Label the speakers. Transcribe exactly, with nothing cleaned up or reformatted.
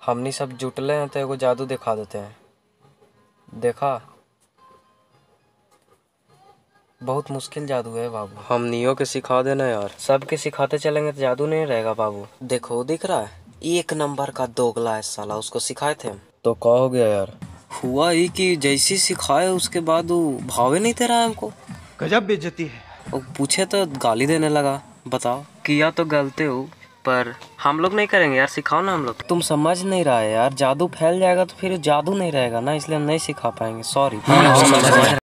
Speaker 1: हमनी सब जुटले हैं तो एगो जादू दिखा देते हैं। देखा, बहुत मुश्किल जादू है बाबू। हमनियों के सिखा देना यार। सबके सिखाते चलेंगे तो जादू नहीं रहेगा बाबू। देखो दिख रहा है, एक नंबर का दोगला है साला, उसको सिखाए थे हम। तो क्या हो गया यार? हुआ ही कि जैसी सिखाए उसके बाद वो भावे नहीं दे रहा है हमको।
Speaker 2: गजब बेइज्जती है।
Speaker 1: वो पूछे तो गाली देने लगा। बताओ, किया तो गलते हो पर हम लोग नहीं करेंगे यार, सिखाओ ना हम लोग। तुम समझ नहीं रहा है यार, जादू फैल जाएगा तो फिर जादू नहीं रहेगा ना, इसलिए हम नहीं सिखा पाएंगे। सॉरी।